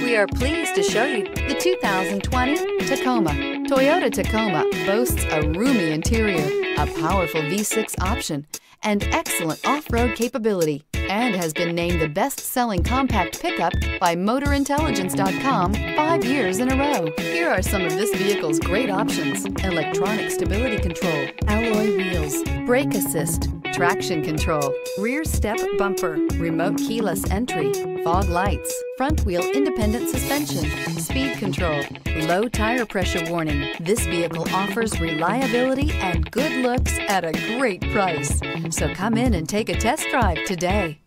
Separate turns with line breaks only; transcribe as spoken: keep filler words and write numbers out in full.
We are pleased to show you the two thousand twenty Tacoma. Toyota Tacoma boasts a roomy interior, a powerful V six option, and excellent off-road capability, and has been named the best-selling compact pickup by Motor Intelligence dot com five years in a row. Here are some of this vehicle's great options: electronic stability control, alloy wheels, brake assist, traction control, rear step bumper, remote keyless entry, fog lights, front wheel independent suspension, speed control, low tire pressure warning. This vehicle offers reliability and good looks at a great price. So come in and take a test drive today.